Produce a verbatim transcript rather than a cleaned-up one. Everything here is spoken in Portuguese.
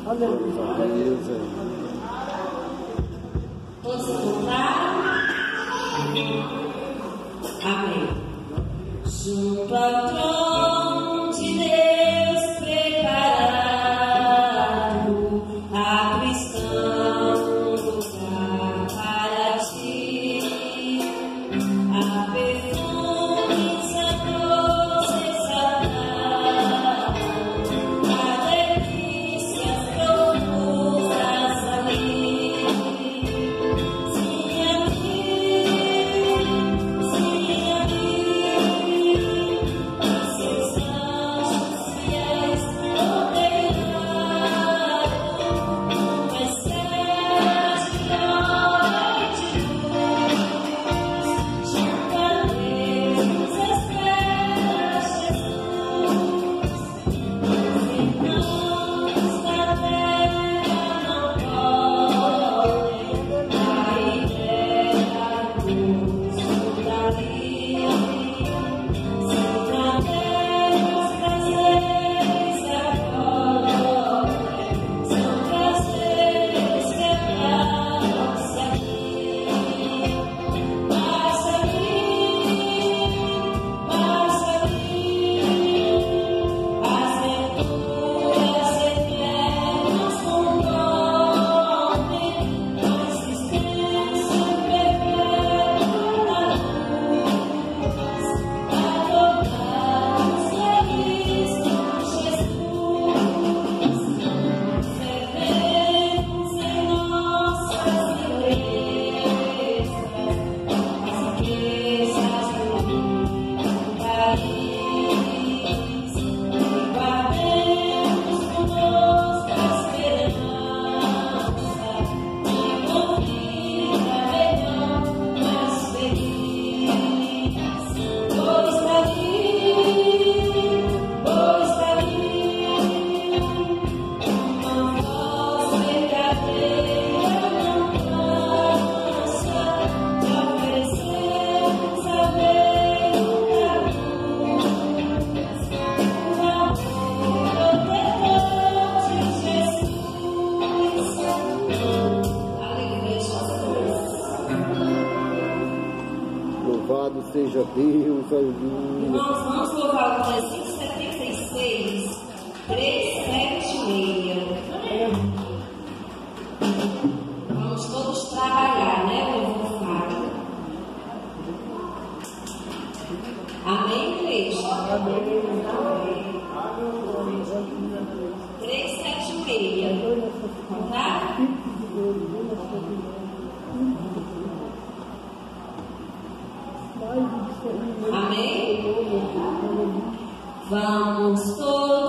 Todos encontraram? Amém. Junto ao trono de Deus preparado, a cristã lugar para ti, a perfume saboroso exaltado, a delícias profundas ali. Sim, aqui, sim, aqui, seus anjos fiéis rodearam uma estrela de glória e de luz, junto a Deus, estrelas, Jesus. Os irmãos da terra não podem cair terra curso dali. São pra Deus prazeres agora, são prazeres que abraça aqui. Basta vir, basta vir, as venturas eternas comportem a existência perpétua da luz, adorados a Cristo Jesus, servemos em nossas igrejas, as riquezas do país, e guardemos conosco a esperança de uma vida melhor, mais feliz. Pois daqui, pois daqui, uma voz verdadeira não cansa de oferecermos a Deus da luz, o amor protetor de Jesus. Aleluia, Jesus. Louvado seja Deus, aleluia. Irmãos, vamos louvar o trezentos e setenta e seis, trezentos e setenta e seis. Vamos todos trabalhar, né, louvor Fábio? Amém, igreja? Amém. trezentos e setenta e seis. Tá? Amém? Vamos todos